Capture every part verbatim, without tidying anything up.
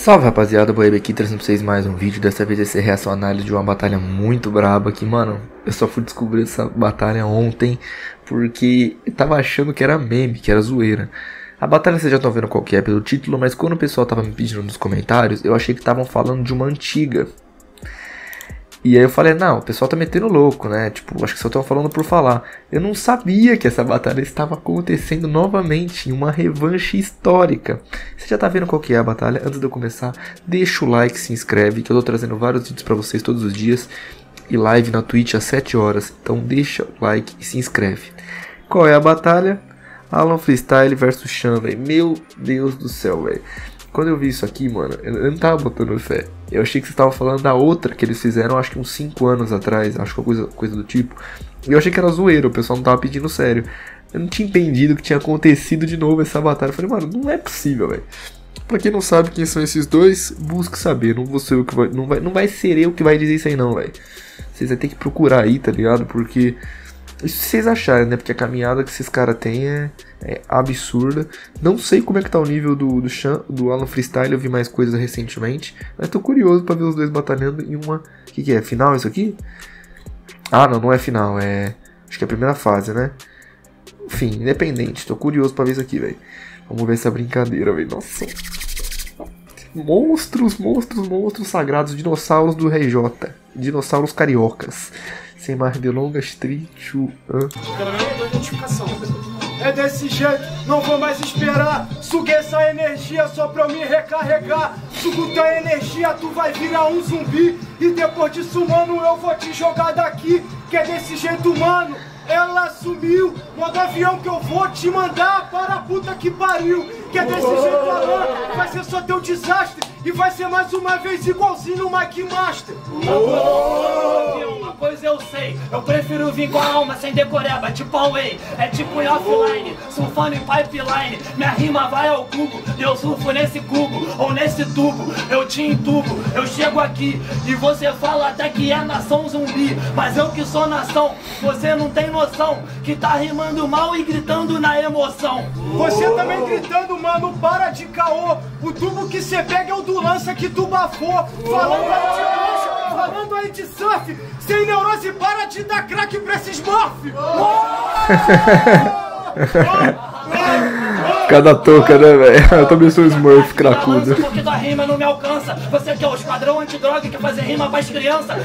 Salve rapaziada, Boeb aqui trazendo pra vocês mais um vídeo. Dessa vez vai ser reação análise de uma batalha muito braba que, mano, eu só fui descobrir essa batalha ontem porque eu tava achando que era meme, que era zoeira. A batalha vocês já estão vendo qual que é pelo título, mas quando o pessoal tava me pedindo nos comentários, eu achei que estavam falando de uma antiga. E aí eu falei, não, o pessoal tá metendo louco, né? Tipo, acho que só estão falando por falar. Eu não sabia que essa batalha estava acontecendo novamente em uma revanche histórica. Você já tá vendo qual que é a batalha? Antes de eu começar, deixa o like, se inscreve, que eu tô trazendo vários vídeos pra vocês todos os dias. E live na Twitch às sete horas. Então deixa o like e se inscreve. Qual é a batalha? Alan Freestyle versus Chan, velho. Meu Deus do céu, velho. Quando eu vi isso aqui, mano, eu não tava botando fé. Eu achei que você tava falando da outra que eles fizeram, acho que uns cinco anos atrás, acho que coisa, coisa do tipo. E eu achei que era zoeira, o pessoal não tava pedindo sério. Eu não tinha entendido que tinha acontecido de novo essa batalha. Eu falei, mano, não é possível, velho. Pra quem não sabe quem são esses dois, busque saber. Não vou ser eu que vai, não vai, não vai ser eu que vai dizer isso aí não, velho. Vocês vão ter que procurar aí, tá ligado? Porque... isso se vocês acharem, né? Porque a caminhada que esses caras têm é, é absurda. Não sei como é que tá o nível do, do, Chan, do Alan Freestyle, eu vi mais coisas recentemente. Mas tô curioso pra ver os dois batalhando em uma... O que, que é? Final isso aqui? Ah, não, não é final, é... acho que é a primeira fase, né? Enfim, independente, tô curioso pra ver isso aqui, velho. Vamos ver essa brincadeira, velho. Nossa... Monstros, monstros, monstros sagrados, dinossauros do R J. Dinossauros cariocas. Sem mais delongas, três, dois, um. É desse jeito, não vou mais esperar. Suguei essa energia só pra eu me recarregar. Sugo tua energia, tu vai virar um zumbi. E depois disso, mano, eu vou te jogar daqui. Que é desse jeito, mano. Ela sumiu, modo avião que eu vou te mandar para a puta que pariu. Que é desse jeito, Alan, vai ser só teu desastre. E vai ser mais uma vez igualzinho no Mike Master. Uma coisa eu sei, eu prefiro vir com a alma sem decoreba, tipo away. É tipo em offline, surfando em pipeline. Minha rima vai ao cubo, e eu surfo nesse cubo, ou nesse tubo. Eu te entubo, eu chego aqui, e você fala até que é nação zumbi. Mas eu que sou nação, você não tem noção, que tá rimando mal e gritando na emoção. Você também gritando, mano, para de caô. O tubo que cê pega é o do lança que tu bafou. Falando aí de lancha, falando aí de surf. Sem neurose, para de dar crack pra esses morph. Cada toca, né, velho? Eu também sou Smurf cracudo. Porque tua rima não me alcança. Você que é o esquadrão antidroga que fazer rima pras crianças.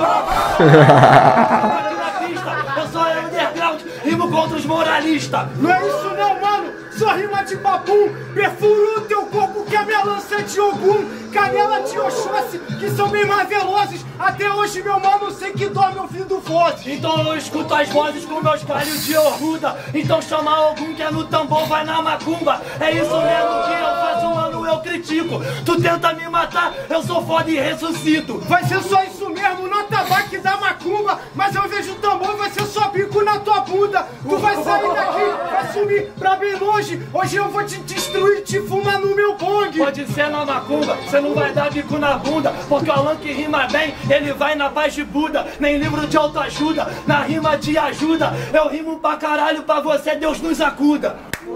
Eu sou underground, rimo contra os moralistas. Não é isso não, mano. Só rima de babum. Perfuro o teu corpo que a minha lança é de Ogum. Canela de Oxóssi, que são bem mais velozes. Até hoje, meu mano, sei que dorme ouvindo vozes. Então eu escuto as vozes com meus palhos de Orruda. Então chama algum que é no tambor, vai na macumba. É isso mesmo que eu faço, mano, eu critico. Tu tenta me matar, eu sou foda e ressuscito. Vai ser só isso mesmo, no tabaco da macumba. Mas eu vejo o tambor, vai ser só bico na tua bunda. Tu vai sair daqui, vai sumir pra bem longe. Hoje eu vou te destruir, te fumar no meu bong. Pode ser na macumba, você não vai dar bico na bunda. Porque o Alan que rima bem, ele vai na paz de Buda. Nem livro de autoajuda, na rima de ajuda. Eu rimo pra caralho, pra você Deus nos acuda.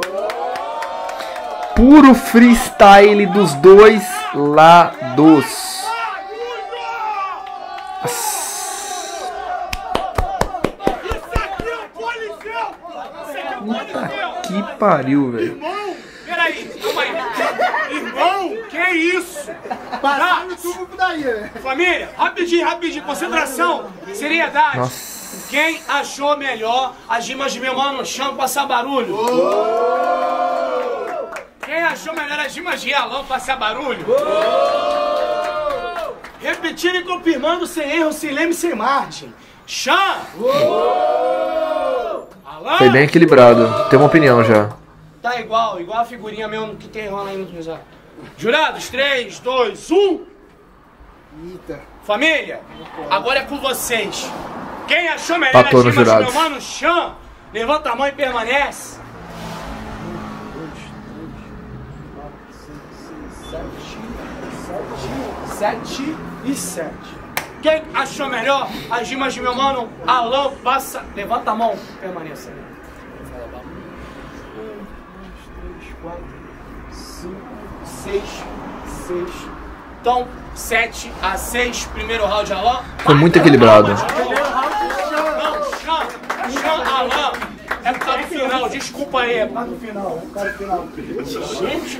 Puro freestyle dos dois lados. Puta que pariu, velho. Irmão, peraí, calma aí. Irmão, que isso? Parar no tubo daí, né? Família, rapidinho, rapidinho, concentração, seriedade. Nossa. Quem achou melhor as rimas de meu mano Chan passar barulho? Oh! Quem achou melhor as rimas de Alan passar barulho? Oh! Repetindo e confirmando sem erro, sem leme, sem margem. Chan! Oh! Alan! Foi bem equilibrado, tem uma opinião já. Tá igual, igual a figurinha mesmo que tem rola aí no cruzado. Jurados, três, dois, um. Eita. Família, agora é com vocês. Quem achou melhor Patou as no rimas do jurados. meu mano Chan, levanta a mão e permanece. Sete e sete. Quem achou melhor as rimas de meu mano Alan, passa, levanta a mão, permaneça. Um, dois, três, quatro, cinco, seis, seis. Então, sete a seis, primeiro round, Alan. Foi muito equilibrado. Primeiro round, não, Chan, Chan, Alan. É por causa do final, desculpa aí. É por causa do final, é por causa do final. Gente,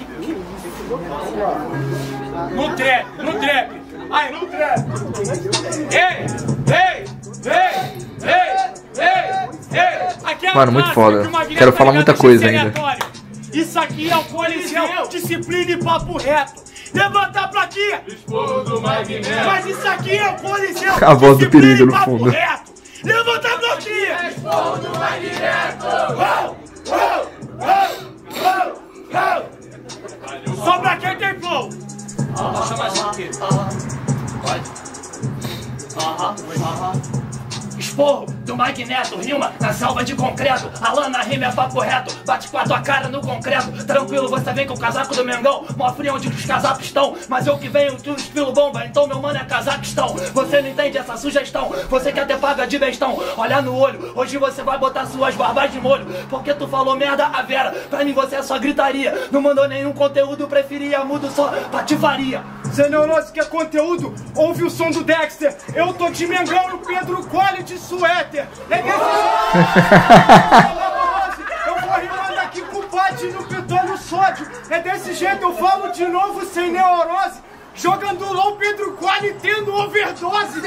no trap, no trap. Ai, no trap. Ei, ei, ei, ei, ei, ei. Aquela Mano, muito foda. Quero falar muita coisa ainda. Isso aqui é o Coliseu, disciplina e papo reto. Levanta pra aqui! Esporro do Magneto. Mas isso aqui é o Coliseu, a voz do perigo no fundo. Reto. Levanta pra aqui! Esporro do Magneto. Uou, uou, uou, uou, uou. Só pra quem tem flow. Vou chamar isso aqui. Pode. Aham, aham. Esporro do Magneto, rima na selva de concreto. Alan na rima é papo reto, bate com a tua cara no concreto. Tranquilo, você vem com o casaco do Mengão, mó frio onde os casacos estão. Mas eu que venho do estilo bomba, então meu mano é Cazaquistão. Você não entende essa sugestão, você quer ter paga de bestão. Olha no olho, hoje você vai botar suas barbas de molho. Porque tu falou merda a Vera, pra mim você é só gritaria. Não mandou nenhum conteúdo, preferia mudo só patifaria. Cê neurose que é conteúdo, ouve o som do Dexter. Eu tô de Mengão e o Pedro Colhe de suéter. É desse jeito. Eu vou rimando aqui com o bate no petróleo sódio. É desse jeito, eu falo de novo sem neurose. Jogando LOL, Pedro Quali tendo overdose.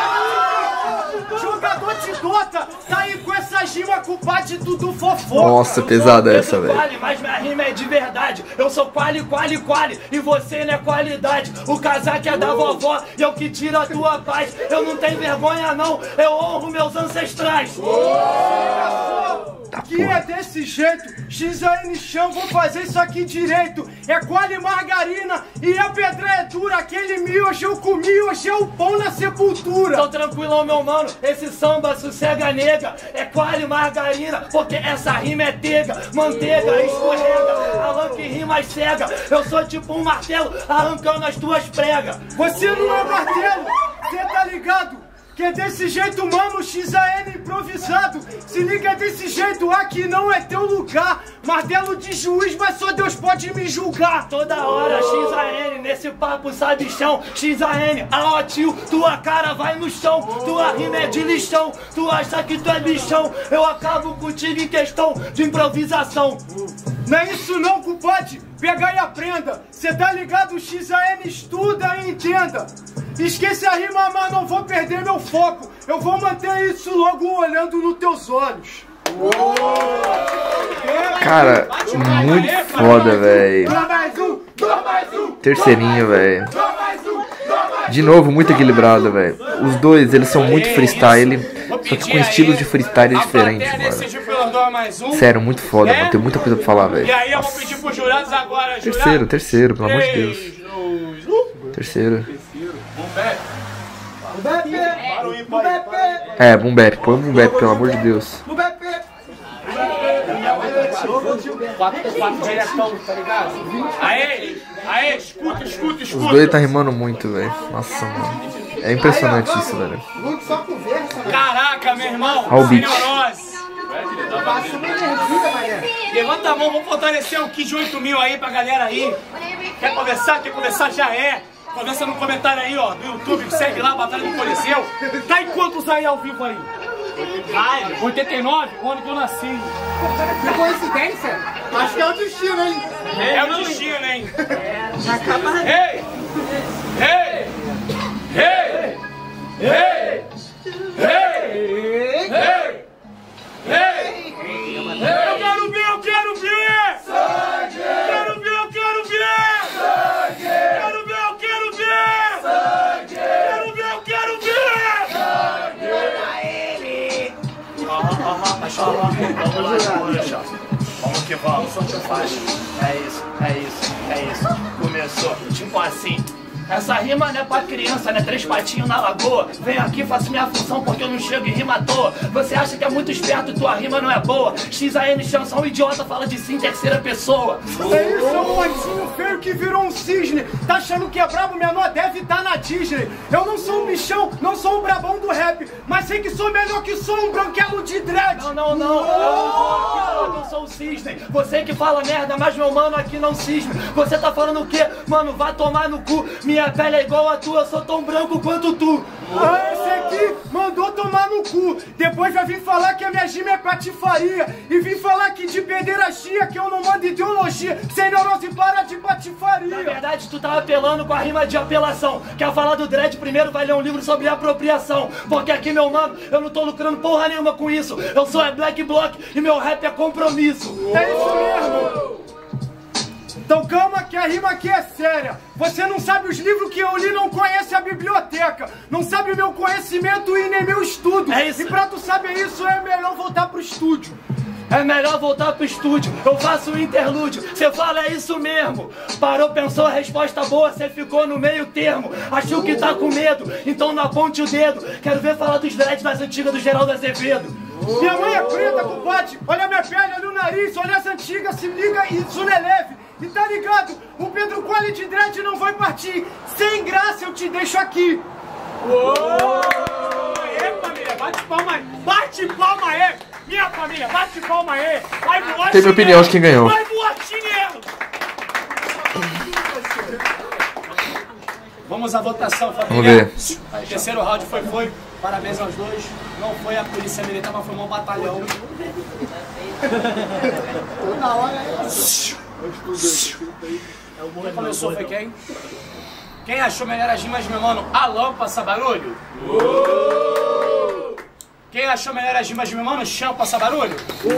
Jogador de Dota, tá aí com essa rima com o bate tudo fofoca. Nossa, pesada essa, velho. Mas minha rima é de verdade. Eu sou quali, quali, quali. E você não é qualidade. O casaco é da vovó e é o que tira a tua paz. Eu não tenho vergonha não, eu honro meus ancestrais. Tá, que é desse jeito, X A N chão, vou fazer isso aqui direito. É quali margarina e a pedra é dura. Aquele miojo eu comi, hoje é o pão na sepultura. Tô tranquilão, meu mano, esse samba sossega nega. É quali margarina, porque essa rima é tega. Manteiga, escorrega, Alan que rima cega. Eu sou tipo um martelo, arrancando as tuas pregas. Você não é martelo, cê tá ligado? Que é desse jeito, mano, X A N improvisado. Se liga desse jeito, aqui não é teu lugar. Martelo de juiz, mas só Deus pode me julgar. Toda hora X A N, nesse papo sabichão. X A N, ah tio, tua cara vai no chão. Tua rima é de lixão, tu acha que tu é bichão. Eu acabo contigo em questão de improvisação. Não é isso não, compadre, pega e aprenda. Cê tá ligado, X A N estuda e entenda. Esquece a rima, mas não vou perder meu foco. Eu vou manter isso logo olhando nos teus olhos. Cara, muito foda, velho. Terceirinho, velho. De novo, muito equilibrado, velho. Os dois, eles são muito freestyle, só que com estilos de freestyle diferentes, mano. Sério, muito foda, mano. Tem muita coisa pra falar, velho. E aí eu vou pedir pros jurados agora, Terceiro, terceiro, pelo amor de Deus. Terceiro. É, boom bap, põe um boom bap, pelo amor de Deus. quatro, quatro diretão, tá ligado? Aê, aê, escuta, escuta, escuta. Os dois tá rimando muito, velho. Nossa, mano. É impressionante isso, velho. Caraca, meu irmão. Olha o beat. Levanta a mão, vamos fortalecer o Kid oito mil aí pra galera aí. Quer conversar? Quer conversar? Já é. Conversa no comentário aí, ó, do YouTube, segue lá, Batalha do Coliseu. Tá em quantos aí ao vivo aí? oitenta e nove? O ano que eu nasci. Que coincidência? Acho que é o destino, hein? É o destino, hein? Ei! Ei! Ei! Ei! Ei! Ei! Ei! Eu quero ver, eu quero ver! Sangue! Quero ver, eu quero ver! Sangue! Quero ver, eu quero ver! Sangue! Quero ver, eu quero ver! Sangue! Manda ele! Aham, aham, mas fala. Vamos lá, deixa. Vamos que vamos, só que faz. É isso, é isso, é isso. Começou, tipo assim. Essa rima não é pra criança, né? Três patinhos na lagoa. Venho aqui, faço minha função porque eu não chego em rima à toa. Você acha que é muito esperto, tua rima não é boa. X A N chama só um idiota, fala de si em terceira pessoa. É isso, é um patinho feio que virou um cisne. Tá achando que é brabo, menor deve estar na Disney. Eu não sou um bichão, não sou um brabão do rap, mas sei que sou melhor que sou um branquelo de dread. Não, não, não, eu não vou aqui falar que eu sou o cisne. Você que fala merda, mas meu mano aqui não cisne. Você tá falando o quê? Mano, vai tomar no cu. Minha pele é igual a tua, eu sou tão branco quanto tu. Ah, esse aqui mandou tomar no cu. Depois vai vir falar que a minha gímia é patifaria. E vir falar que de pederastia, que eu não mando ideologia. Sem neurose, para de patifaria. Na verdade, tu tá apelando com a rima de apelação. Quer falar do dread, primeiro vai ler um livro sobre apropriação. Porque aqui, meu mano, eu não tô lucrando porra nenhuma com isso. Eu sou é Black Block e meu rap é compromisso. É isso mesmo. Então calma que a rima aqui é séria. Você não sabe os livros que eu li, não conhece a biblioteca. Não sabe o meu conhecimento e nem meu estudo. É isso. E pra tu saber isso é melhor voltar pro estúdio. É melhor voltar pro estúdio, eu faço um interlúdio. Cê fala, é isso mesmo. Parou, pensou, a resposta boa, cê ficou no meio termo. Achou que tá com medo, então não aponte o dedo. Quero ver falar dos dreads das antigas do Geraldo Azevedo. Minha mãe é preta, compadre. Olha a minha pele, olha o nariz, olha as antigas, se liga, isso não é leve. E tá ligado, o Pedro Quality Dread não vai partir. Sem graça eu te deixo aqui. Uou! Aê, família, bate palma aí. Bate palma aí. Minha família, bate palma aí. Vai voar Tem minha opinião de quem ganhou. Vai voar chinelo. Vamos à votação, família. Vamos ver. O terceiro round foi, foi. Parabéns aos dois. Não foi a polícia militar, mas foi um batalhão. Na hora Quem começou foi quem? Quem achou melhor as rimas, meu mano? Alan, passa barulho? Quem achou melhor as rimas, meu mano? Chão, passa barulho?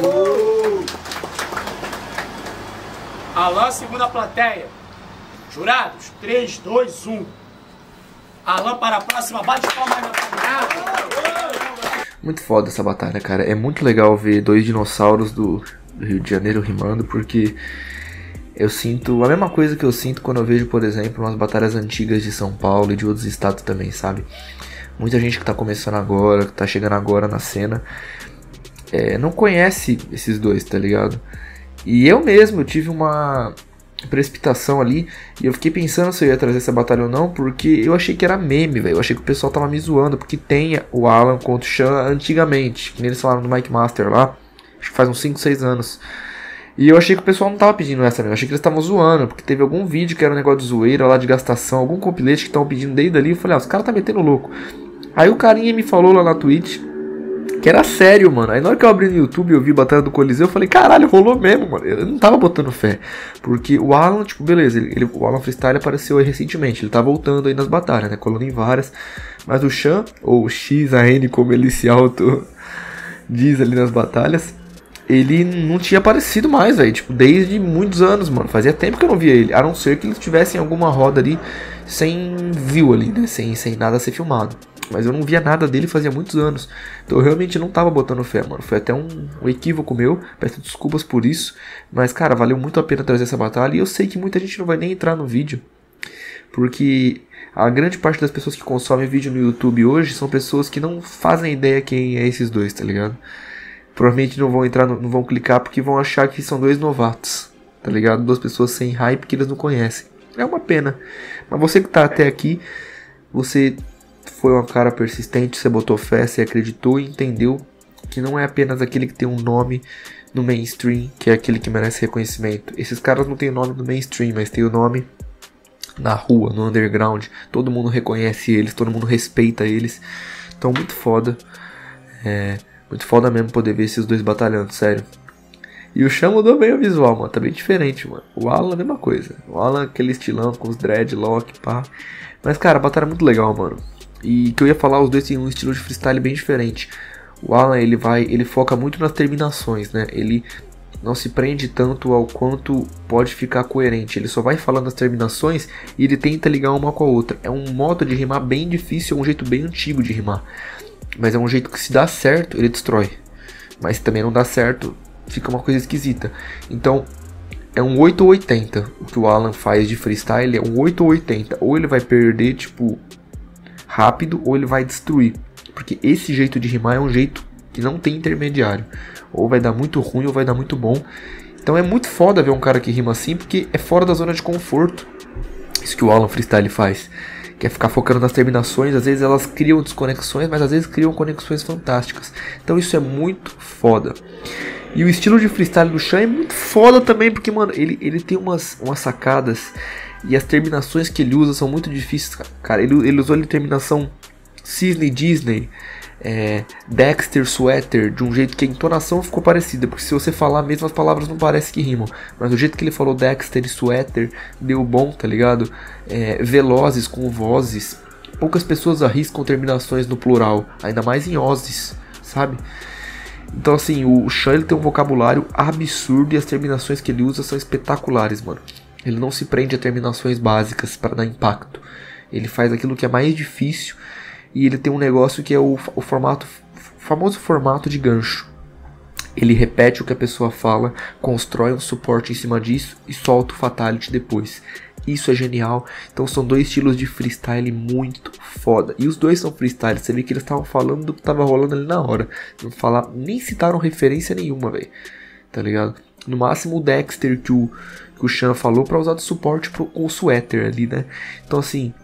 Alan, segunda plateia. Jurados, três, dois, um. Alan para a próxima, bate palma aí na família. Muito foda essa batalha, cara. É muito legal ver dois dinossauros do, do Rio de Janeiro rimando, porque eu sinto a mesma coisa que eu sinto quando eu vejo, por exemplo, umas batalhas antigas de São Paulo e de outros estados também, sabe? Muita gente que tá começando agora, que tá chegando agora na cena, é, não conhece esses dois, tá ligado? E eu mesmo, eu tive uma precipitação ali e eu fiquei pensando se eu ia trazer essa batalha ou não, porque eu achei que era meme, velho. Eu achei que o pessoal tava me zoando, porque tem o Alan contra o Sean antigamente, que nem eles falaram no Mike Master lá, acho que faz uns cinco, seis anos. E eu achei que o pessoal não tava pedindo essa mesmo, eu achei que eles estavam zoando, porque teve algum vídeo que era um negócio de zoeira lá de gastação, algum compilete que estavam pedindo desde ali. Eu falei, ah, os caras tá metendo louco. Aí o carinha me falou lá na Twitch que era sério, mano. Aí na hora que eu abri no YouTube e eu vi a Batalha do Coliseu, eu falei, caralho, rolou mesmo, mano. Eu não tava botando fé. Porque o Alan, tipo, beleza, ele, ele, o Alan Freestyle apareceu aí recentemente. Ele tá voltando aí nas batalhas, né? Colando em várias. Mas o Sean, ou X A N, como ele se auto diz ali nas batalhas, ele não tinha aparecido mais, velho. Tipo, desde muitos anos, mano. Fazia tempo que eu não via ele. A não ser que ele estivesse em alguma roda ali sem view ali, né? Sem, sem nada a ser filmado. Mas eu não via nada dele fazia muitos anos. Então eu realmente não tava botando fé, mano. Foi até um, um equívoco meu. Peço desculpas por isso. Mas, cara, valeu muito a pena trazer essa batalha. E eu sei que muita gente não vai nem entrar no vídeo. Porque a grande parte das pessoas que consomem vídeo no YouTube hoje são pessoas que não fazem ideia quem é esses dois, tá ligado? Provavelmente não vão entrar, no, não vão clicar porque vão achar que são dois novatos, tá ligado? Duas pessoas sem hype que eles não conhecem. É uma pena. Mas você que tá até aqui, você foi um cara persistente, você botou fé, você acreditou e entendeu que não é apenas aquele que tem um nome no mainstream, que é aquele que merece reconhecimento. Esses caras não têm o nome no mainstream, mas tem o nome na rua, no underground. Todo mundo reconhece eles, todo mundo respeita eles. Então muito foda. É, muito foda mesmo poder ver esses dois batalhando, sério. E o Sean mudou bem o visual, mano. Tá bem diferente, mano. O Alan a mesma coisa. O Alan aquele estilão com os dreadlock, pá. Mas, cara, a batalha é muito legal, mano. E que eu ia falar, os dois têm um estilo de freestyle bem diferente. O Alan, ele vai, ele foca muito nas terminações, né? Ele não se prende tanto ao quanto pode ficar coerente. Ele só vai falando as terminações e ele tenta ligar uma com a outra. É um modo de rimar bem difícil, é um jeito bem antigo de rimar. Mas é um jeito que se dá certo, ele destrói. Mas se também não dá certo, fica uma coisa esquisita. Então, é um oito ou oitenta. O que o Alan faz de freestyle é um oito ou oitenta. Ou ele vai perder, tipo, rápido, ou ele vai destruir. Porque esse jeito de rimar é um jeito que não tem intermediário. Ou vai dar muito ruim ou vai dar muito bom. Então é muito foda ver um cara que rima assim, porque é fora da zona de conforto. Isso que o Alan Freestyle faz. Que é ficar focando nas terminações. Às vezes elas criam desconexões, mas às vezes criam conexões fantásticas. Então isso é muito foda. E o estilo de freestyle do Chan é muito foda também, porque, mano, ele, ele tem umas, umas sacadas. E as terminações que ele usa são muito difíceis, cara. Ele, ele usou a terminação Cisne Disney, é, Dexter Sweater, de um jeito que a entonação ficou parecida, porque se você falar mesmo as palavras não parece que rimam, mas o jeito que ele falou Dexter e Sweater deu bom, tá ligado? É, velozes com vozes, poucas pessoas arriscam terminações no plural, ainda mais em ozes, sabe? Então assim, o Chan ele tem um vocabulário absurdo e as terminações que ele usa são espetaculares, mano. Ele não se prende a terminações básicas para dar impacto, ele faz aquilo que é mais difícil. E ele tem um negócio que é o, o formato, o famoso formato de gancho. Ele repete o que a pessoa fala, constrói um suporte em cima disso e solta o fatality depois. Isso é genial. Então são dois estilos de freestyle muito foda. E os dois são freestyle. Você vê que eles estavam falando do que estava rolando ali na hora. Não falar, nem citaram referência nenhuma, velho. Tá ligado? No máximo o Dexter que o, que o Chan falou para usar de suporte pro, com o Sweater ali, né? Então assim,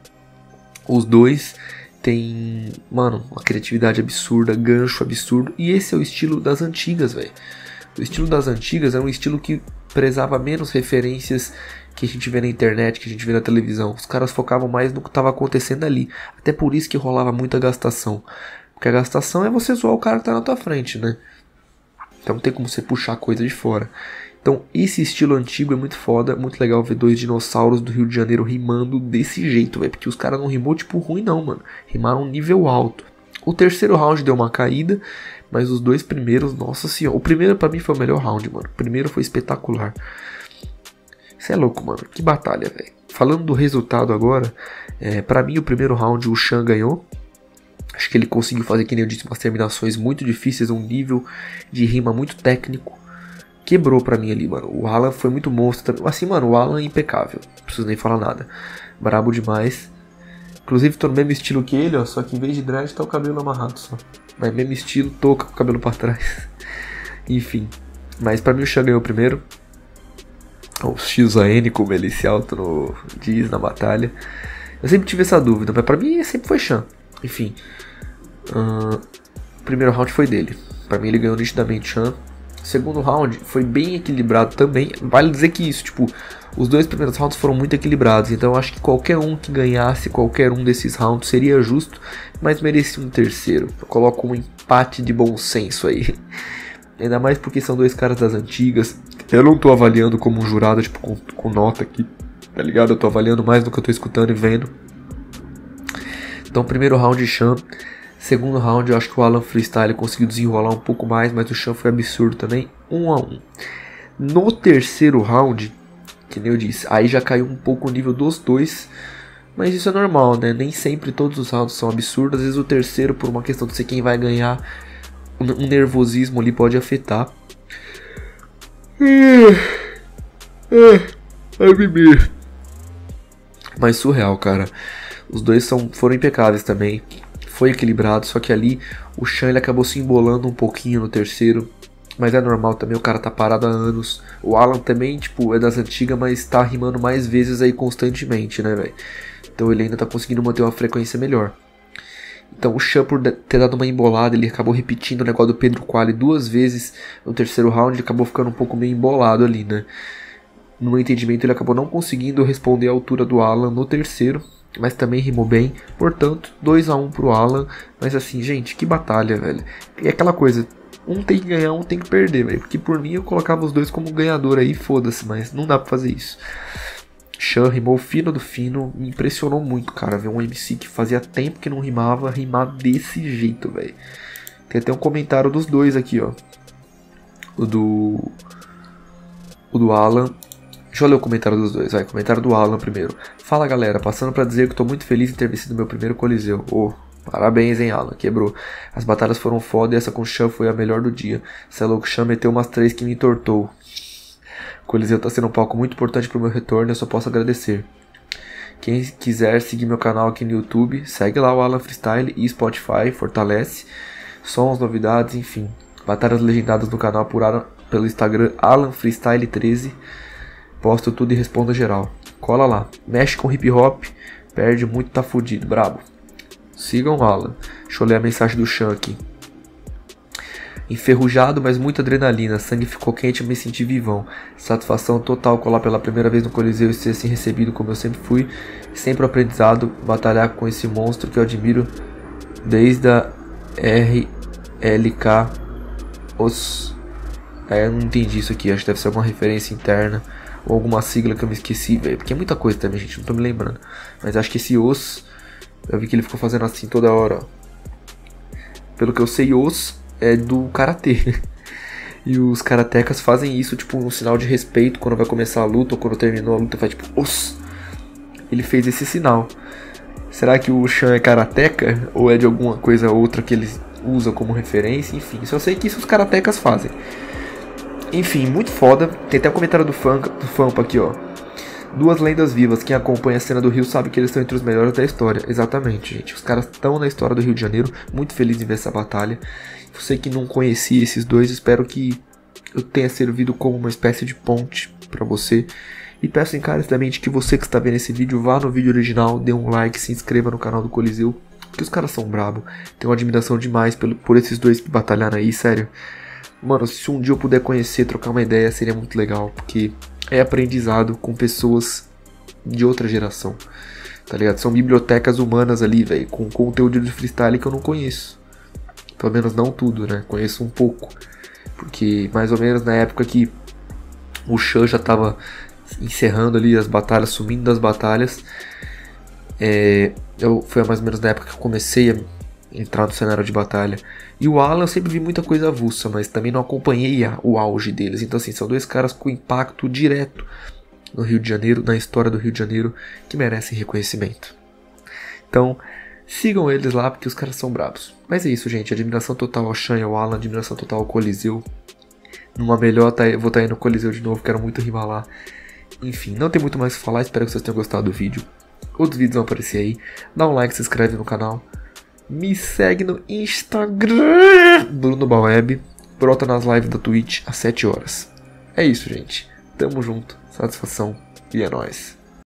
os dois... tem, mano, uma criatividade absurda, gancho absurdo. E esse é o estilo das antigas, velho. O estilo das antigas é um estilo que prezava menos referências que a gente vê na internet, que a gente vê na televisão. Os caras focavam mais no que estava acontecendo ali. Até por isso que rolava muita gastação. Porque a gastação é você zoar o cara que tá na tua frente, né? Então não tem como você puxar coisa de fora. Então esse estilo antigo é muito foda, muito legal ver dois dinossauros do Rio de Janeiro rimando desse jeito, velho. Porque os caras não rimou tipo ruim não, mano. Rimaram um nível alto. O terceiro round deu uma caída, mas os dois primeiros, nossa senhora. O primeiro pra mim foi o melhor round, mano. O primeiro foi espetacular. Isso é louco, mano. Que batalha, velho. Falando do resultado agora, é, pra mim o primeiro round o Chan ganhou. Acho que ele conseguiu fazer, que nem eu disse, umas terminações muito difíceis, um nível de rima muito técnico. Quebrou pra mim ali, mano. O Alan foi muito monstro. Assim, mano, o Alan é impecável. Não preciso nem falar nada. Brabo demais. Inclusive, tô no mesmo estilo que ele, ó. Só que em vez de dread, tá o cabelo amarrado só. Mas mesmo estilo, touca com o cabelo pra trás. Enfim. Mas pra mim o Chan ganhou primeiro. O X A N, como ele se auto no, diz na batalha. Eu sempre tive essa dúvida, mas pra mim sempre foi Chan. Enfim. Uh, o primeiro round foi dele. Pra mim ele ganhou nitidamente Chan. O segundo round foi bem equilibrado também. Vale dizer que isso, tipo, os dois primeiros rounds foram muito equilibrados. Então eu acho que qualquer um que ganhasse qualquer um desses rounds seria justo, mas merecia um terceiro. Eu coloco um empate de bom senso aí. Ainda mais porque são dois caras das antigas. Eu não tô avaliando como um jurado, tipo, com, com nota aqui, tá ligado? Eu tô avaliando mais do que eu tô escutando e vendo. Então, primeiro round, Chan. Segundo round, eu acho que o Alan Freestyle conseguiu desenrolar um pouco mais, mas o Chan foi absurdo também, um a um. No terceiro round, que nem eu disse, aí já caiu um pouco o nível dos dois, mas isso é normal, né? Nem sempre todos os rounds são absurdos, às vezes o terceiro, por uma questão de ser quem vai ganhar, um nervosismo ali pode afetar. Ai, bebê. Mas surreal, cara. Os dois são, foram impecáveis também. Foi equilibrado, só que ali o Chan ele acabou se embolando um pouquinho no terceiro. Mas é normal também, o cara tá parado há anos. O Alan também, tipo, é das antigas, mas tá rimando mais vezes aí constantemente, né, velho? Então ele ainda tá conseguindo manter uma frequência melhor. Então o Chan, por ter dado uma embolada, ele acabou repetindo o negócio do Pedro Quali duas vezes no terceiro round. Ele acabou ficando um pouco meio embolado ali, né? No meu entendimento, ele acabou não conseguindo responder à altura do Alan no terceiro. Mas também rimou bem, portanto, dois a um pro Alan. Mas assim, gente, que batalha, velho. É aquela coisa, um tem que ganhar, um tem que perder, velho. Porque por mim eu colocava os dois como ganhador aí, foda-se, mas não dá pra fazer isso. Chan rimou fino do fino, me impressionou muito, cara. Ver um M C que fazia tempo que não rimava, rimar desse jeito, velho. Tem até um comentário dos dois aqui, ó. O do... O do Alan... Deixa eu ler o comentário dos dois, vai, comentário do Alan primeiro. Fala galera, passando pra dizer que tô muito feliz em ter vencido meu primeiro Coliseu. Oh, parabéns hein Alan, quebrou. As batalhas foram foda e essa com o Chan foi a melhor do dia. Cê é louco, Chan meteu umas três que me entortou. O Coliseu tá sendo um palco muito importante pro meu retorno e eu só posso agradecer. Quem quiser seguir meu canal aqui no YouTube, segue lá o Alan Freestyle e Spotify, fortalece. Sons, novidades, enfim. Batalhas legendadas no canal por Alan, pelo Instagram Alan Freestyle treze. Posto tudo e respondo geral. Cola lá. Mexe com hip hop, perde muito, tá fudido, brabo. Sigam o Alan. Deixa eu ler a mensagem do Chan aqui. Enferrujado, mas muita adrenalina. Sangue ficou quente e me senti vivão. Satisfação total colar pela primeira vez no Coliseu e ser assim recebido como eu sempre fui. Sempre aprendizado. Batalhar com esse monstro que eu admiro desde a R L K. Os... É, eu não entendi isso aqui. Acho que deve ser alguma referência interna. Ou alguma sigla que eu me esqueci, velho. Porque é muita coisa também, gente. Não tô me lembrando. Mas acho que esse os... Eu vi que ele ficou fazendo assim toda hora, ó. Pelo que eu sei, os é do karatê. E os karatecas fazem isso, tipo, um sinal de respeito quando vai começar a luta ou quando terminou a luta, faz tipo, os. Ele fez esse sinal. Será que o Chan é karateca? Ou é de alguma coisa outra que ele usa como referência? Enfim, só sei que isso os karatecas fazem. Enfim, muito foda. Tem até um comentário do Fampa, do Fampa aqui, ó. Duas lendas vivas, quem acompanha a cena do Rio sabe que eles estão entre os melhores da história. Exatamente, gente. Os caras estão na história do Rio de Janeiro. Muito feliz em ver essa batalha. Você que não conhecia esses dois, espero que eu tenha servido como uma espécie de ponte pra você. E peço encarecidamente que você que está vendo esse vídeo, vá no vídeo original, dê um like, se inscreva no canal do Coliseu. Porque os caras são brabo. Tenho uma admiração demais pelo, por esses dois que batalharam aí, sério. Mano, se um dia eu puder conhecer, trocar uma ideia, seria muito legal. Porque... é aprendizado com pessoas de outra geração, tá ligado? São bibliotecas humanas ali, velho, com conteúdo de freestyle que eu não conheço. Pelo menos não tudo, né? Conheço um pouco. Porque mais ou menos na época que o Chan já tava encerrando ali as batalhas, sumindo das batalhas. É, eu, foi mais ou menos na época que eu comecei a entrar no cenário de batalha. E o Alan eu sempre vi muita coisa avulsa, mas também não acompanhei a, o auge deles. Então assim, são dois caras com impacto direto no Rio de Janeiro, na história do Rio de Janeiro, que merecem reconhecimento. Então, sigam eles lá, porque os caras são bravos. Mas é isso, gente. Admiração total ao Chan e ao Alan, admiração total ao Coliseu. Numa melhor, tá, vou estar tá aí no Coliseu de novo, quero muito rimar lá. Enfim, não tem muito mais o que falar, espero que vocês tenham gostado do vídeo. Outros vídeos vão aparecer aí. Dá um like, se inscreve no canal. Me segue no Instagram, Bruno Baweb. Brota nas lives da Twitch às sete horas. É isso, gente. Tamo junto. Satisfação. E é nóis.